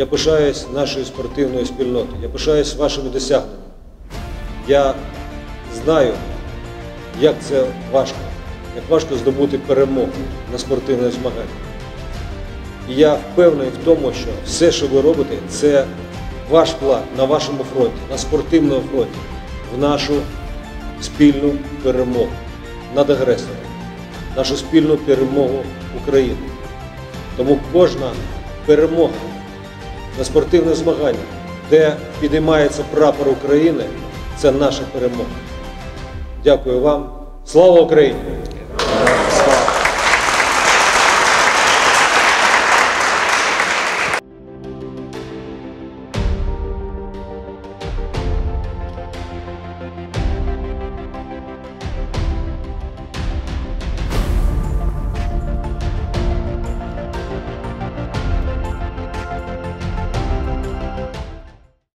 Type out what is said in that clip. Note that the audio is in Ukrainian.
Я пишаюсь нашою спортивною спільнотою, я пишаюсь вашими досягненнями. Я знаю, як це важко, як важко здобути перемогу на спортивних змаганнях. І я впевнений в тому, що все, що ви робите, це ваш вклад на вашому фронті, на спортивному фронті, в нашу спільну перемогу над агресором, нашу спільну перемогу України. Тому кожна перемога на спортивних змаганнях, де підіймається прапор України, це наша перемога. Дякую вам. Слава Україні!